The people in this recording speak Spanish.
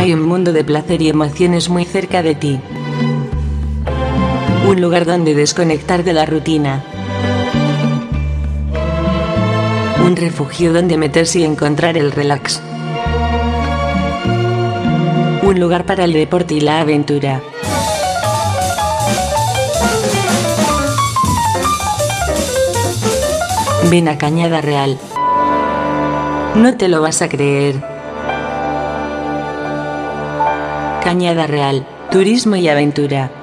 Hay un mundo de placer y emociones muy cerca de ti. Un lugar donde desconectar de la rutina. Un refugio donde meterse y encontrar el relax. Un lugar para el deporte y la aventura. Ven a Cañada Real. No te lo vas a creer. Cañada Real, turismo y aventura.